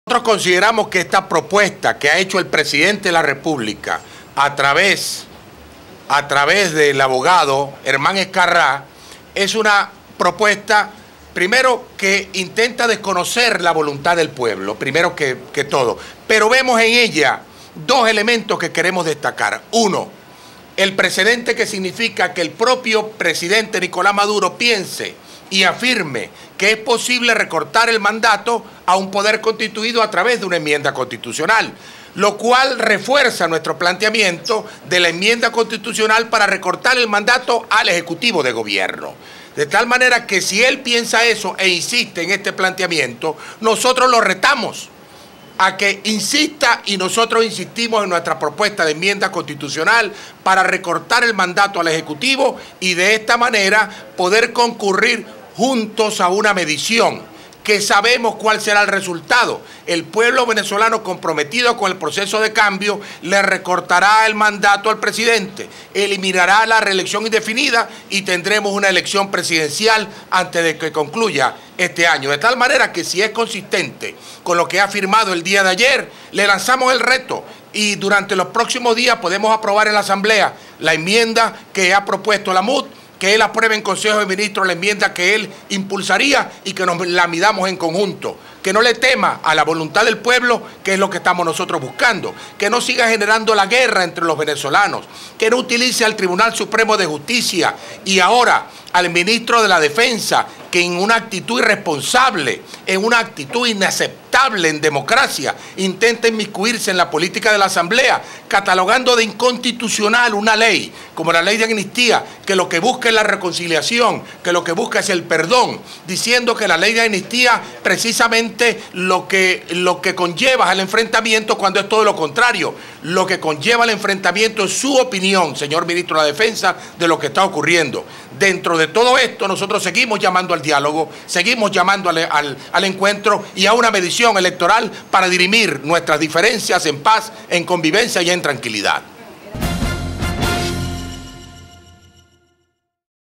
Nosotros consideramos que esta propuesta que ha hecho el presidente de la República a través del abogado Herman Ezcarrá es una propuesta, primero, que intenta desconocer la voluntad del pueblo, primero que todo. Pero vemos en ella dos elementos que queremos destacar. Uno, el precedente que significa que el propio presidente Nicolás Maduro piense y afirme que es posible recortar el mandato a un poder constituido a través de una enmienda constitucional, lo cual refuerza nuestro planteamiento de la enmienda constitucional para recortar el mandato al Ejecutivo de Gobierno. De tal manera que si él piensa eso e insiste en este planteamiento, nosotros lo retamos a que insista, y nosotros insistimos en nuestra propuesta de enmienda constitucional para recortar el mandato al Ejecutivo y de esta manera poder concurrir juntos a una medición que sabemos cuál será el resultado. El pueblo venezolano comprometido con el proceso de cambio le recortará el mandato al presidente, eliminará la reelección indefinida y tendremos una elección presidencial antes de que concluya este año. De tal manera que si es consistente con lo que ha afirmado el día de ayer, le lanzamos el reto y durante los próximos días podemos aprobar en la Asamblea la enmienda que ha propuesto la MUD, que él apruebe en Consejo de Ministros la enmienda que él impulsaría y que nos la midamos en conjunto. Que no le tema a la voluntad del pueblo, que es lo que estamos nosotros buscando. Que no siga generando la guerra entre los venezolanos. Que no utilice al Tribunal Supremo de Justicia y ahora al ministro de la Defensa, que en una actitud irresponsable, en una actitud inaceptable en democracia, intenta inmiscuirse en la política de la Asamblea, catalogando de inconstitucional una ley, como la ley de amnistía, que lo que busca es la reconciliación, que lo que busca es el perdón, diciendo que la ley de amnistía precisamente lo que conlleva es el enfrentamiento, cuando es todo lo contrario. Lo que conlleva el enfrentamiento es su opinión, señor ministro de la Defensa, de lo que está ocurriendo. Dentro de todo esto, nosotros seguimos llamando al diálogo, seguimos llamando al encuentro y a una medición electoral para dirimir nuestras diferencias en paz, en convivencia y en tranquilidad.